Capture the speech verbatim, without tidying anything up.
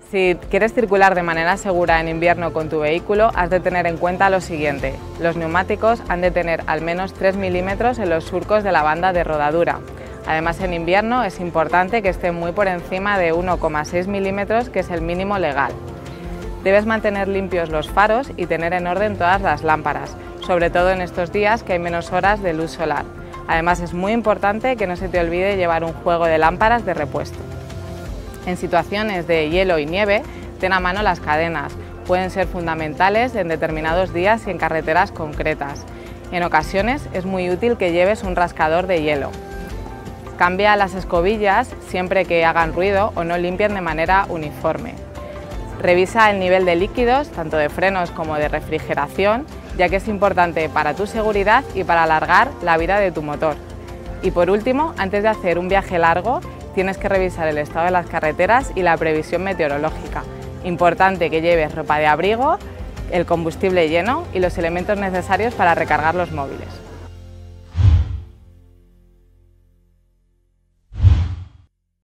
Si quieres circular de manera segura en invierno con tu vehículo, has de tener en cuenta lo siguiente. Los neumáticos han de tener al menos tres milímetros en los surcos de la banda de rodadura. Además, en invierno es importante que estén muy por encima de uno coma seis milímetros, que es el mínimo legal. Debes mantener limpios los faros y tener en orden todas las lámparas, sobre todo en estos días que hay menos horas de luz solar. Además, es muy importante que no se te olvide llevar un juego de lámparas de repuesto. En situaciones de hielo y nieve, ten a mano las cadenas. Pueden ser fundamentales en determinados días y en carreteras concretas. En ocasiones es muy útil que lleves un rascador de hielo. Cambia las escobillas siempre que hagan ruido o no limpien de manera uniforme. Revisa el nivel de líquidos, tanto de frenos como de refrigeración, ya que es importante para tu seguridad y para alargar la vida de tu motor. Y por último, antes de hacer un viaje largo, tienes que revisar el estado de las carreteras y la previsión meteorológica. Importante que lleves ropa de abrigo, el combustible lleno y los elementos necesarios para recargar los móviles.